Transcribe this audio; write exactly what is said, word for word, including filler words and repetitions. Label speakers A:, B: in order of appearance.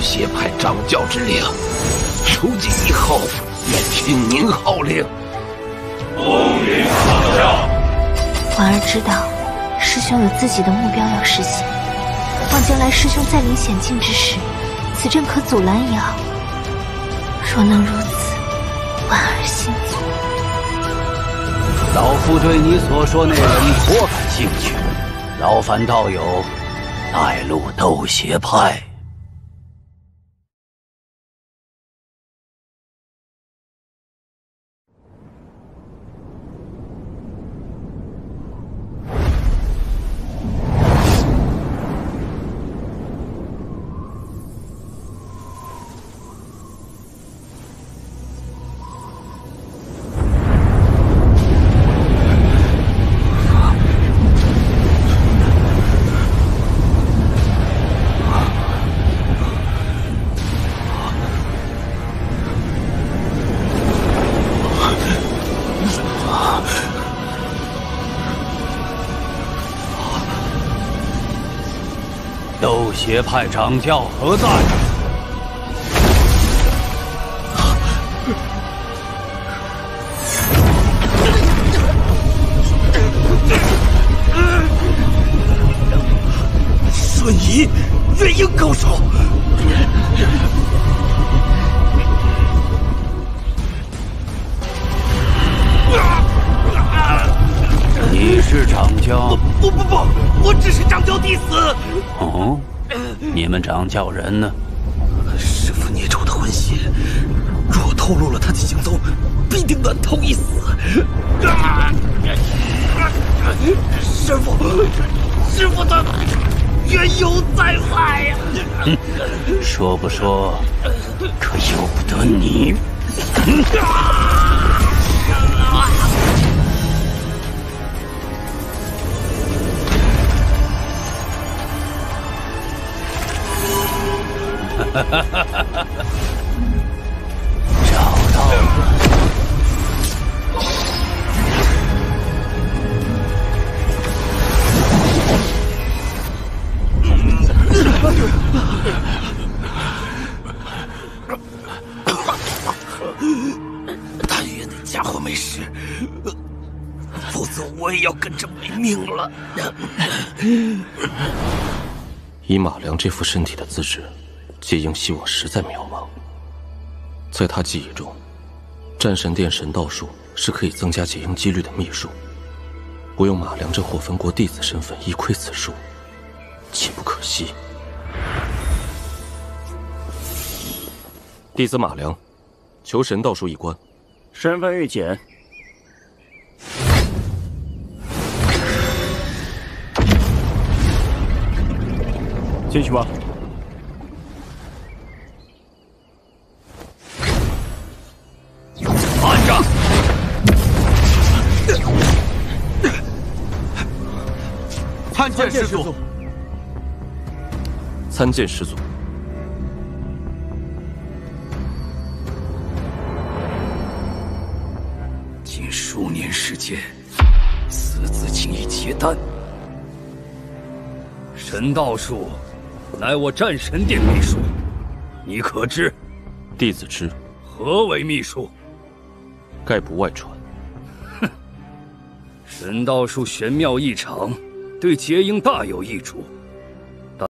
A: 邪派掌教之令，出京以后愿听您号令。
B: 恭迎掌教。
C: 婉儿知道，师兄有自己的目标要实现，望将来师兄再临险境之时，此阵可阻拦也好。若能如此，婉儿心足。
D: 老夫对你所说那人颇感兴趣，劳烦道友带路斗邪派。斗邪派掌教何在？
A: 瞬移月鹰高手。
D: 你是掌教？
A: 不不不，我只是掌教弟子。
D: 哦，你们掌教人呢？
A: 师父孽畜的魂血，若透露了他的行踪，必定难逃一死。师父，师父他冤犹在外呀！
D: 嗯，说不说，可由不得你。哈哈哈哈哈！找到了。
A: 但愿那家伙没事，否则我也要跟着没命了。
E: 以马良这副身体的资质，结营希望实在渺茫。在他记忆中，战神殿神道术是可以增加结营几率的秘术。我用马良这火焚国弟子身份一窥此术，岂不可惜？弟子马良，求神道术一关。
F: 身份预检。进去吧。
A: 慢着！参见师祖。
E: 参见师祖。
A: 近数年时间，私自轻易结丹，
B: 神道术乃我战神殿秘术，你可知？
E: 弟子知。
B: 何为秘术？
E: 概不外传。
B: 神道术玄妙异常，对结营大有益处。